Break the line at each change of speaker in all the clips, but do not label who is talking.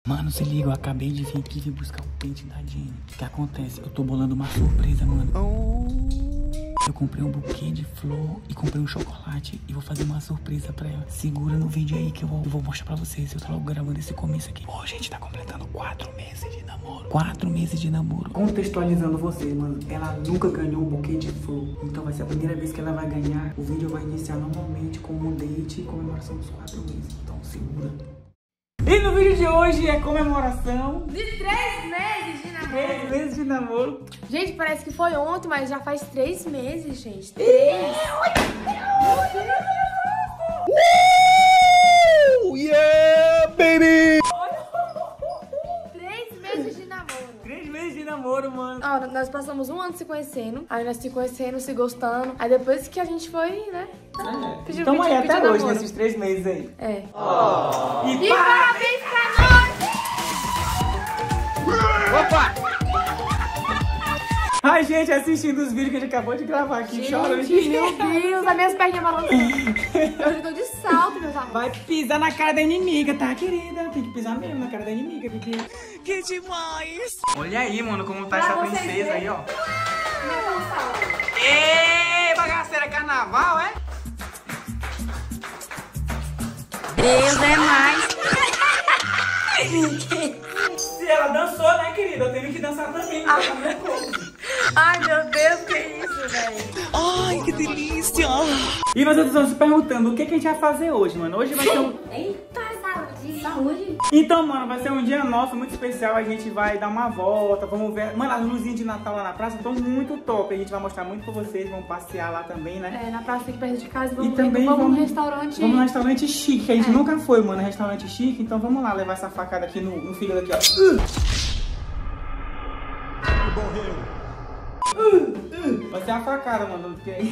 Mano, se liga, eu acabei de vir aqui e buscar o pente da Jenny. O que acontece? Eu tô bolando uma surpresa, mano. Eu comprei um buquê de flor e comprei um chocolate e vou fazer uma surpresa pra ela. Segura no vídeo aí que eu vou mostrar pra vocês. Eu tô logo gravando esse começo aqui. Ó, gente, tá completando 4 meses de namoro. 4 meses de namoro. Contextualizando vocês, mano, ela nunca ganhou um buquê de flor. Então vai ser a primeira vez que ela vai ganhar. O vídeo vai iniciar normalmente com um date e comemoração dos 4 meses. Então segura. E no vídeo de hoje é comemoração
de 3 meses de namoro.
3 meses de namoro.
Gente, parece que foi ontem, mas já faz 3 meses, gente. 3.
Yeah, baby!
3 meses de namoro.
3 meses de namoro, mano.
Ó, nós passamos um ano se conhecendo, aí nós se conhecendo, se gostando. Aí depois que a gente foi, né?
Então aí até hoje, nesses 3 meses aí.
É.
Oh.
E parabéns pra nós!
Opa! Ai, gente, assistindo os vídeos que a gente acabou de gravar aqui, chorando.
Gente, meu Deus, as minhas perninhas balançando. Eu já tô de salto, meus amores.
Vai pisar na cara da inimiga, tá, querida? Tem que pisar mesmo na cara da inimiga, bebê. Que demais! Olha aí, mano, como tá essa princesa aí, ó. Ê, bagaceira, carnaval, é?
Deus é mais.
Se ela dançou, né, querida? Eu tenho que dançar também.
Ai, meu Deus, que isso, velho?
Ai, que delícia! E vocês estão se perguntando o que a gente vai fazer hoje, mano? Hoje vai ser um...
Eita, saúde.
Então, mano, vai ser um dia nosso, muito especial. A gente vai dar uma volta, vamos ver... Mano, as luzinhas de Natal lá na praça estão muito top. A gente vai mostrar muito pra vocês, vamos passear lá também, né?
É, na praça aqui perto de casa,
E também vamos
num restaurante...
Vamos num restaurante chique, que a gente nunca foi, mano, restaurante chique. Então vamos lá, levar essa facada aqui no fígado aqui, ó. Vai ser uma facada, mano.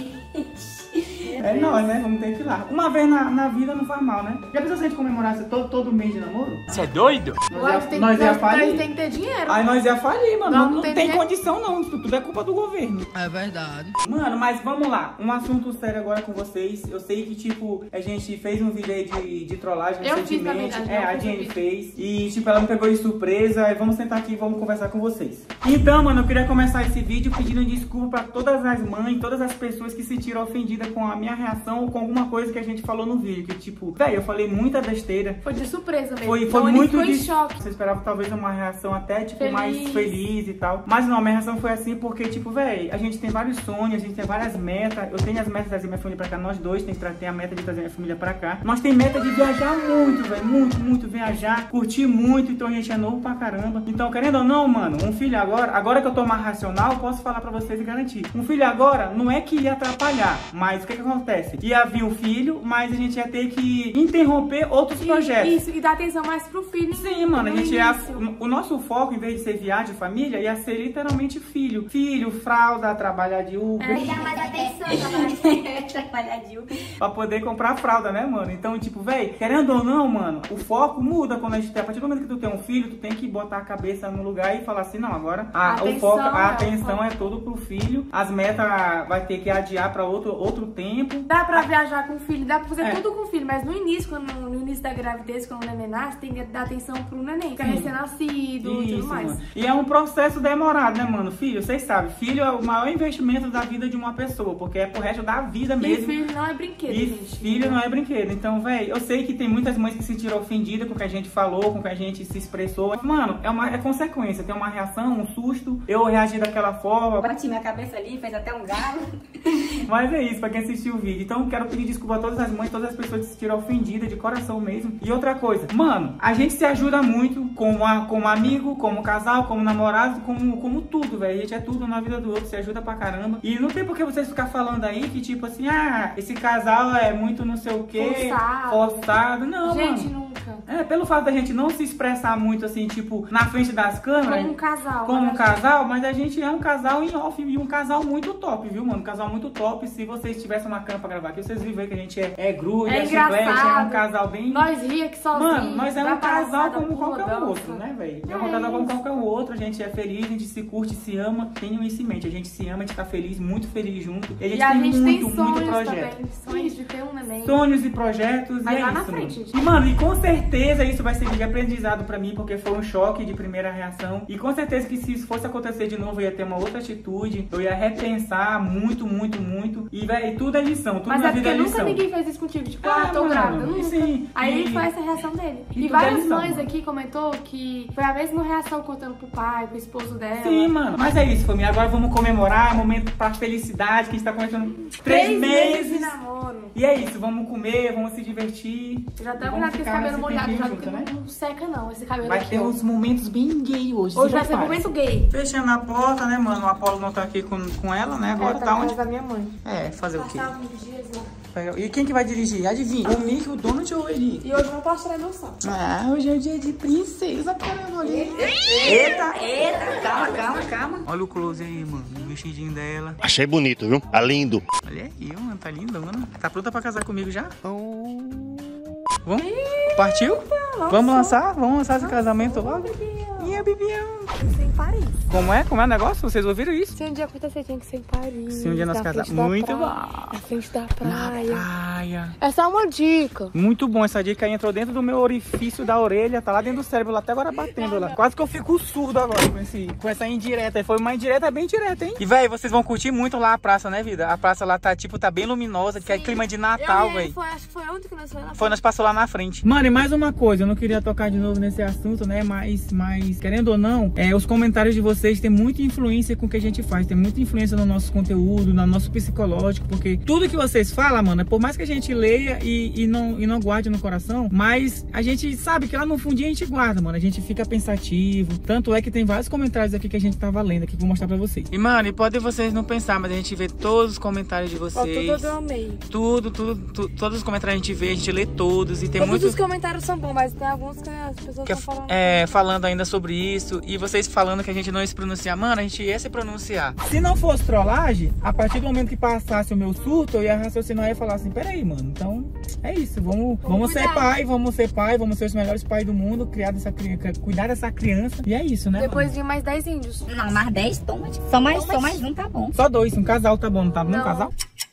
É nóis, né? Vamos ter que ir lá. Uma vez na vida não faz mal, né? Já pensou se a gente comemorasse todo mês de namoro? Você é doido? Nós ia falir.
Nós tem que ter dinheiro.
Aí nós ia falir, mano. Não tem
dinheiro.
condição, não. Isso tudo é culpa do governo. É verdade. Mano, mas vamos lá. Um assunto sério agora com vocês. Eu sei que, tipo, a gente fez um vídeo aí de trollagem recentemente. A Jenny fez. E, tipo, ela me pegou de surpresa. E vamos sentar aqui e vamos conversar com vocês. Então, mano, eu queria começar esse vídeo pedindo desculpa pra todas as mães, todas as pessoas que se sentiram ofendidas com a minha reação ou com alguma coisa que a gente falou no vídeo. Que, tipo, velho, eu falei muita besteira.
Foi de surpresa mesmo.
Foi
então,
muito
de choque.
Você esperava talvez uma reação até, tipo, mais feliz e tal. Mas não, a minha reação foi assim porque, tipo, velho, a gente tem vários sonhos, a gente tem várias metas. Eu tenho as metas de trazer minha família pra cá, nós dois tem a meta de trazer minha família pra cá. Nós tem meta de viajar muito, velho, muito viajar, curtir muito. Então a gente é novo pra caramba. Então, querendo ou não, mano, um filho agora que eu tô mais racional, eu posso falar pra vocês e garantir. Um filho agora não é que ia atrapalhar, mas o que acontece? Ia vir um filho, mas a gente ia ter que interromper outros projetos.
Isso, e dar atenção mais pro filho.
Sim, mano, a gente o nosso foco, em vez de ser viagem de família, ia ser literalmente filho. Filho, fralda, trabalhar de Uber.
Aí dá mais atenção, trabalhar de Uber.
Pra poder comprar fralda, né, mano? Então, tipo, velho, querendo ou não, mano, o foco muda quando a gente tem. A partir do momento que tu tem um filho, tu tem que botar a cabeça no lugar e falar assim, não, agora a atenção é todo pro filho. As metas vai ter que adiar pra outro tempo.
Dá pra viajar com o filho, dá pra fazer tudo com o filho, mas no início da gravidez, quando o neném nasce, tem que dar atenção pro neném, que é recém-nascido e tudo mais.
Mano. E é um processo demorado, né, mano? Filho, vocês sabem, filho é o maior investimento da vida de uma pessoa, porque é pro resto da vida mesmo.
E filho não é brinquedo, gente.
Filho não é brinquedo. Então, velho, eu sei que tem muitas mães que se sentiram ofendidas com o que a gente falou, com o que a gente se expressou. Mano, é consequência, tem uma reação, um susto. Eu reagi daquela forma.
Bati minha cabeça ali, fez até um galo.
Mas é isso, pra quem assistiu o vídeo. Então, quero pedir desculpa a todas as mães, todas as pessoas que se sentiram ofendidas de coração mesmo. E outra coisa, mano, a gente se ajuda muito como amigo, como casal, como namorado, como tudo, velho. A gente é tudo na vida do outro, se ajuda pra caramba. E não tem por que vocês ficar falando aí que, tipo assim, esse casal é muito não sei o quê, forçado. Não,
gente,
mano.
Nunca.
É, pelo fato da gente não se expressar muito assim, tipo, na frente das câmeras.
Como um casal.
Como um casal, mas a gente é um casal em off e um casal muito top, viu, mano? Um casal muito top. Se vocês tivessem uma câmera pra gravar aqui, vocês viram que a gente é grude, é chiclete, é um casal bem...
Nós ria que sozinho.
Mano, nós é um casal como qualquer outro, né, velho? É um casal como qualquer outro, a gente é feliz, a gente se curte, se ama. Tenham isso em mente, a gente se ama, a gente tá feliz, muito feliz junto. E a gente tem muito projeto.
Também, sonhos de ter um neném.
Sonhos e projetos,
Mas
e
lá
é
na
isso,
frente,
mano.
gente.
E, mano, certeza isso vai servir de aprendizado pra mim, porque foi um choque de primeira reação. E com certeza que se isso fosse acontecer de novo, eu ia ter uma outra atitude. Eu ia repensar muito. E, velho, tudo é lição, tudo na vida é lição.
Mas é porque nunca ninguém fez isso contigo, tipo, tô grávida, nunca.
Sim,
aí foi essa reação dele. E várias mães aqui comentou que foi a mesma reação contando pro pai, pro esposo dela.
Sim, mano. Mas é isso, família. Agora vamos comemorar, momento pra felicidade, que a gente tá começando 3 meses
de namoro.
E é isso, vamos comer, vamos se divertir.
Eu já tô com esse cabelo molhado, já porque não seca não, esse cabelo
vai
aqui.
Vai ter uns momentos bem gay hoje.
Hoje vai ser momento gay.
Fechando a porta, né, mano? O Apolo não tá aqui com ela, né? Agora tá onde?
Da minha mãe.
Fazer o quê?
Dias, né?
E quem que vai dirigir? Adivinha? O Mickey, o Donald ou ele?
E hoje não posso tirar noção.
Hoje é o dia de princesa, caramba.
Eita, calma.
Olha o close aí, mano. O vestidinho dela.
Achei bonito, viu? Tá lindo.
Olha aí, mano. Tá lindona. Tá pronta pra casar comigo já? Vamos? Partiu? Vamos lançar esse casamento logo? Minha Bibião.
Sem Paris.
Como é o negócio? Vocês ouviram isso?
Se um dia acontecer, tinha que ser em Paris.
Se um dia nós casarmos. Muito bom.
Na frente da praia.
Na praia.
É só uma dica.
Muito bom. Essa dica aí entrou dentro do meu orifício da orelha. Tá lá dentro do cérebro, lá até agora batendo lá. Quase que eu fico surdo agora com essa indireta. Foi uma indireta bem direta, hein? E, véi, vocês vão curtir muito lá a praça, né, vida? A praça lá tá bem luminosa, que é clima de Natal, véi.
Acho que foi ontem que nós fomos lá.
Foi, nós passamos lá na frente. Mano, e mais uma coisa, eu não queria tocar de novo nesse assunto, né? Mas querendo ou não, os comentários de vocês têm muita influência com o que a gente faz. Tem muita influência no nosso conteúdo, no nosso psicológico. Porque tudo que vocês falam, mano, por mais que a gente leia e não guarde no coração, mas a gente sabe que lá no fundinho a gente guarda, mano. A gente fica pensativo. Tanto é que tem vários comentários aqui que a gente tava lendo aqui, que eu vou mostrar pra vocês. E, mano, podem vocês não pensar, mas a gente vê todos os comentários de vocês.
Tudo eu amei.
Todos os comentários a gente vê, a gente lê todos. E tem
todos os comentários são bons, mas tem alguns que as pessoas estão falando.
Falando ainda sobre isso. E vocês falando que a gente não ia se pronunciar. Mano, a gente ia se pronunciar. Se não fosse trollagem, a partir do momento que passasse o meu surto, eu ia raciocinar e ia falar assim, peraí, mano, então é isso, vamos ser pai, vamos ser os melhores pais do mundo, cuidar dessa criança. E é isso, né?
Depois vinha mais 10 índios.
Não, mais 10, toma. Só mais um, tá bom.
Só 2, um casal tá bom, não tá bom? Um casal?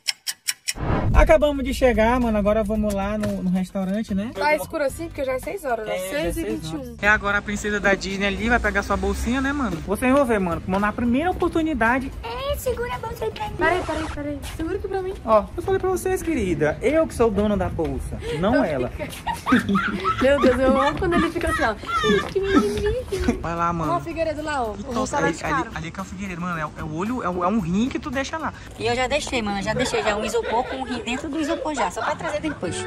Acabamos de chegar, mano. Agora vamos lá no restaurante, né?
Tá escuro assim, porque já é 6 horas, né? 6h21.
É agora a princesa da Disney ali, vai pegar sua bolsinha, né, mano? Vocês vão ver, mano, como na primeira oportunidade...
Segura a bolsa aí pra mim.
Peraí. Segura aqui pra mim.
Ó, eu falei pra vocês, querida. Eu que sou o dono da bolsa, não ela.
Meu Deus, eu amo quando ele fica assim, ó.
Vai lá, mano.
Ó, o Figueiredo lá, ó. O restaurante caro.
Ali que é o Figueiredo, mano. É o olho, é um rim que tu deixa lá.
E eu já deixei, mano. Já um isopor com um rim dentro do isopor já. Só pra trazer depois.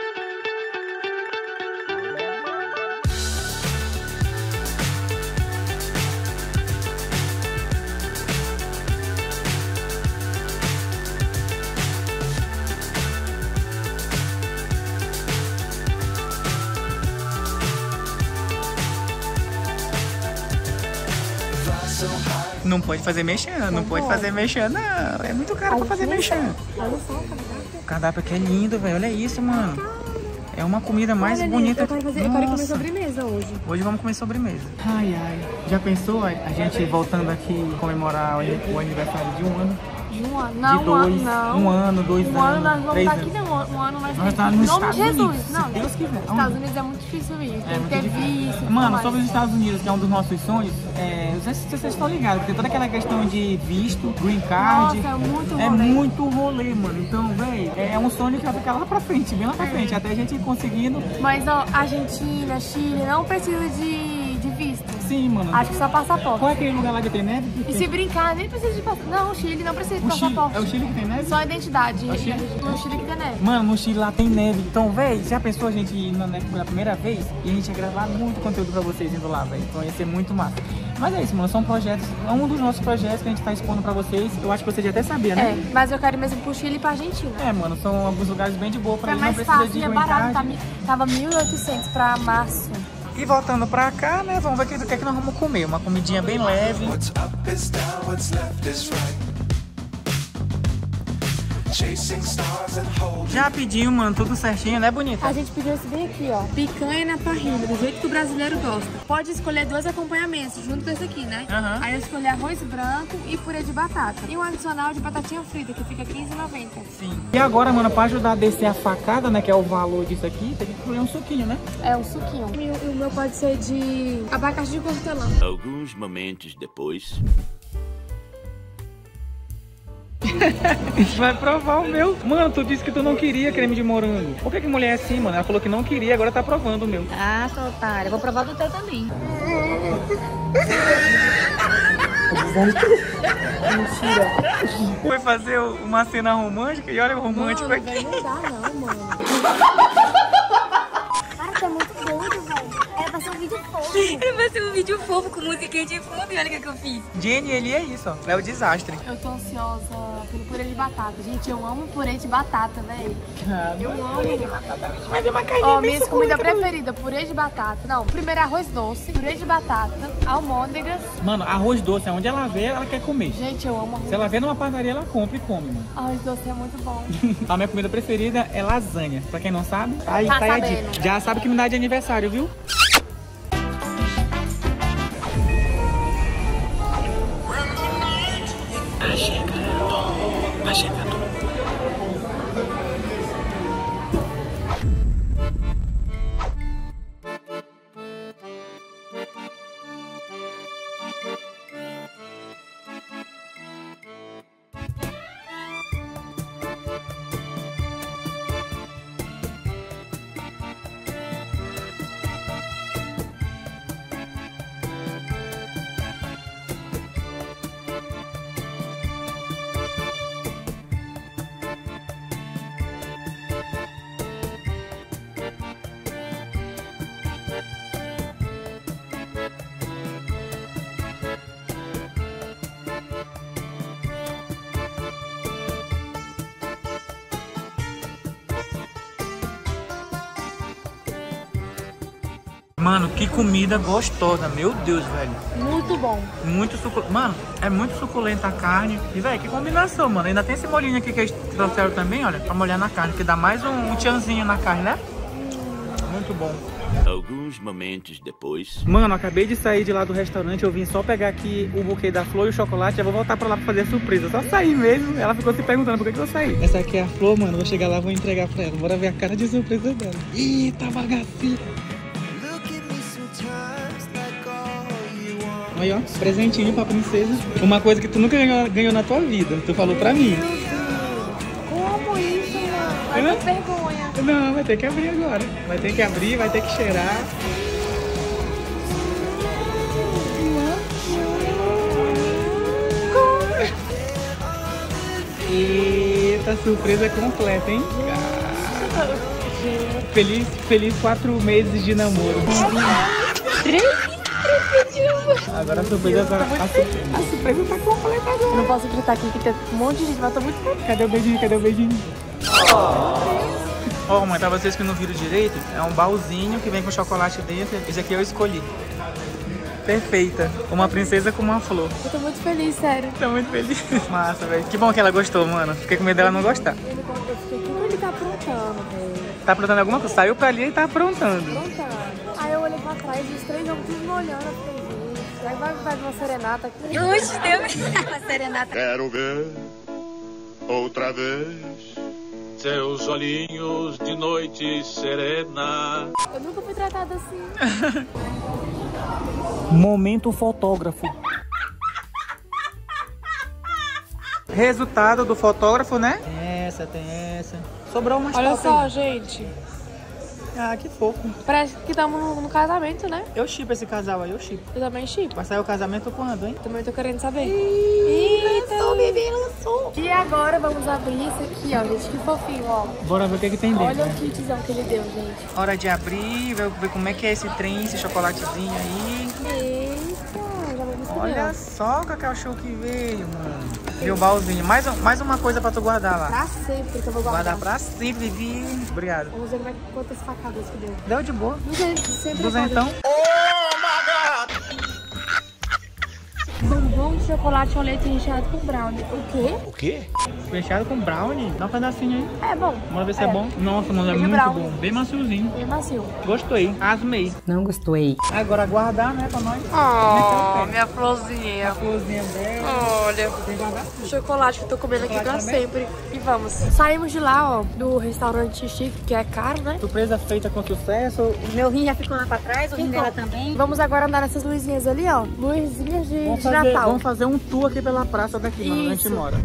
Não pode fazer mexendo, não pode fazer mexendo, não. É muito caro pra fazer mexendo.
Olha só o cardápio.
O cardápio aqui é lindo, velho. Olha isso, mano. É uma comida mais bonita.
Eu quero comer sobremesa hoje.
Hoje vamos comer sobremesa. Ai. Já pensou a gente voltando aqui comemorar o aniversário de 1 ano?
De 1 ano? Não,
de 2,
não.
1 ano, 2 anos.
1 ano nós vamos
3
estar
anos.
aqui, não. 1 ano nós
vamos estar nos Estados Unidos.
Não,
se Deus quiser.
Estados Unidos é muito difícil ir. Tem que ter visto.
Mano, sobre os Estados Unidos, que é um dos nossos sonhos, não sei se vocês estão ligados, porque toda aquela questão de visto, green card.
Nossa,
é muito rolê, mano. Então, velho, é um sonho que vai ficar lá pra frente, bem lá pra frente, até a gente ir conseguindo.
Mas, ó, Argentina, Chile, não precisa de visto.
Sim, mano.
Acho que só passaporte.
Qual é aquele lugar lá que tem neve?
E se brincar, nem precisa de passaporte. Não, o Chile não precisa de passaporte.
É o Chile que tem neve?
Só a identidade.
No Chile
que tem neve.
Mano, no Chile lá tem neve. Então, velho, já pensou a gente ir na neve pela primeira vez? E a gente ia gravar muito conteúdo pra vocês indo lá, velho. Então ia ser muito massa. Mas é isso, mano. São projetos. É um dos nossos projetos que a gente tá expondo pra vocês. Eu acho que vocês já até sabiam, né?
É, mas eu quero ir mesmo pro Chile e pra Argentina.
É, mano. São alguns lugares bem de boa pra eles.
É mais fácil, é barato. Tava 1.800 pra março.
E voltando pra cá, né, vamos ver o que é que nós vamos comer. Uma comidinha bem leve. Já pediu, mano, tudo certinho, né, bonita?
A gente pediu esse bem aqui, ó. Picanha na parrilha, do jeito que o brasileiro gosta. Pode escolher 2 acompanhamentos, junto com esse aqui, né? Aí eu escolhi arroz branco e purê de batata. E um adicional de batatinha frita, que fica R$15,90.
Sim. E agora, mano, pra ajudar a descer a facada, né, que é o valor disso aqui, tem que escolher um suquinho, né?
É, um suquinho. E o meu pode ser de abacaxi de hortelã.
Alguns momentos depois...
Vai provar o meu. Mano, tu disse que tu não queria creme de morango. Por que mulher é assim, mano? Ela falou que não queria, agora tá provando o meu.
Ah, sua otária. Vou provar do teu também.
Mentira.
Foi fazer uma cena romântica e olha o romântico aqui.
Não dá não, mano. Cara, tá muito doido, velho. Vai ser um vídeo fofo.
Vai ser um vídeo fofo com musiquinha de fundo e olha o que eu fiz.
Jenny, ele é isso, ó. É o desastre.
Eu tô ansiosa pelo purê de batata. Gente, eu amo purê de batata, velho. Eu amo.
Mas é uma carne.
Ó, minha comida preferida, purê de batata. Não, primeiro é arroz doce, purê de batata, almôndegas.
Mano, arroz doce, aonde ela vê, ela quer comer.
Gente, eu amo arroz.
Se ela vê numa padaria, ela compra e come, mano.
Arroz doce é muito bom.
A minha comida preferida é lasanha. Pra quem não sabe, aí
Tá
tá aí a
sabendo.
dica. Já sabe que me dá de aniversário, viu? Tá chegando. Mano, que comida gostosa, meu Deus, velho.
Muito bom.
Muito suculento. Mano, é muito suculenta a carne. E, velho, que combinação, mano. Ainda tem esse molhinho aqui que eles trouxeram também, olha, pra molhar na carne, que dá mais um tchanzinho na carne, né? Muito bom.
Alguns momentos depois...
Mano, acabei de sair de lá do restaurante, eu vim só pegar aqui o buquê da flor e o chocolate, já vou voltar pra lá pra fazer a surpresa. Só sair mesmo, ela ficou se perguntando por que eu saí. Essa aqui é a flor, mano, vou chegar lá e vou entregar pra ela. Bora ver a cara de surpresa dela. Eita, bagacinha. Aí, ó, presentinho pra princesa. Uma coisa que tu nunca ganhou na tua vida. Tu falou pra mim.
Como isso, mano? Ai, que vergonha.
Não, vai ter que abrir agora. Vai ter que abrir, vai ter que cheirar. Eita, surpresa completa, hein? Feliz 4 meses de namoro. Agora a surpresa tá completa agora.
Eu não posso gritar aqui que tem um monte de gente, mas eu tô muito feliz.
Cadê o beijinho? Cadê o beijinho? Ó, mãe, pra vocês que não viram direito, é um baúzinho que vem com chocolate dentro. Esse aqui eu escolhi. Perfeita. Uma princesa com uma flor.
Eu tô muito feliz, sério.
Tô muito feliz. Massa, velho. Que bom que ela gostou, mano. Fiquei com medo dela não gostar.
Eu fiquei, o que ele tá aprontando, velho?
Tá aprontando alguma coisa? Saiu pra ali e tá aprontando.
Aí eu olhei pra trás e os 3 homens tudo me olhando. Eu falei, gente, aí vai fazer uma serenata aqui.
Oxe, Deus, uma serenata.
Quero ver outra vez
seus olhinhos de noite serena.
Eu nunca fui tratada assim.
Momento fotógrafo. Resultado do fotógrafo, né? Tem essa. Sobrou umas
Olha
fotos
só,
aí.
gente.
Ah, que fofo.
Parece que estamos no casamento, né?
Eu shippo esse casal aí, eu shippo.
Eu também chipo.
Vai sair o casamento quando, hein?
Também tô querendo saber. Eita, bebê, lançou. E agora vamos abrir isso aqui, ó, gente. Que fofinho, ó.
Bora ver o que tem dentro.
Olha o kitzão que ele deu, gente.
Hora de abrir, ver como é que é esse trem, esse chocolatezinho aí.
Eita, já vamos comer.
Olha só que é o show que veio, mano. E o baúzinho. Mais uma coisa pra tu guardar lá.
Pra sempre que eu vou guardar.
Guardar pra sempre, Vivi. Obrigado.
Vamos ver quantas facadas que deu.
Deu de boa.
200, sempre.
Duzentão.
Bombom chocolate ou leite recheado com brownie. O quê?
O quê?
Recheado com brownie. Dá um pedacinho aí.
É bom.
Bora ver se é bom. Nossa, mano, é muito
brownie.
bom. Bem maciozinho.
Bem macio.
Gostei. Asmei.
Não gostei.
Agora aguardar, né, pra nós.
Oh, minha florzinha.
A florzinha dela.
Olha,
Tem que guardar.
chocolate que eu tô comendo aqui pra
Chocolate
sempre. E vamos. Saímos de lá, ó, do restaurante chique, que é caro, né?
Surpresa feita com sucesso.
Meu rim já ficou lá pra trás, o rim dela também.
Vamos agora andar nessas luzinhas ali, ó. Luzinhas de Natal.
Vamos fazer um tour aqui pela praça daqui, mano, onde a gente
Isso.
mora.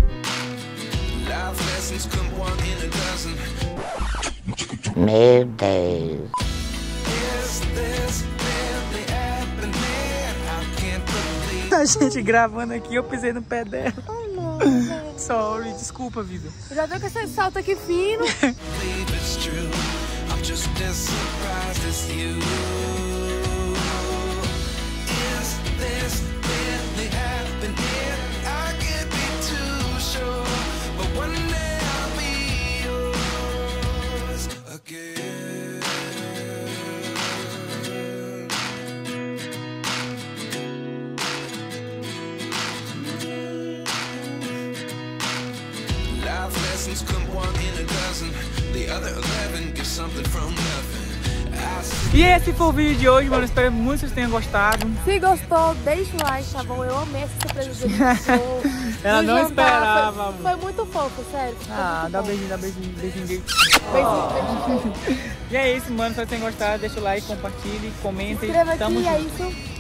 Meu Deus.
A gente gravando aqui, eu pisei no pé dela. Sorry, desculpa, vida.
Já deu com esse salto aqui fino.
E esse foi o vídeo de hoje, mano. Espero muito que vocês tenham gostado.
Se gostou, deixa o like, tá bom? Eu amei essa surpresa do show.
Ela
Do
não
jantar,
esperava.
Foi muito fofo, sério. Foi
Ah,
muito
dá
bom.
beijinho, dá beijinho, beijinho.
Beijinho.
E é isso, mano. Se vocês tenham gostado, deixa o like, compartilhe, comentem.
Inscreva
Tamo
aqui, é
junto.
isso.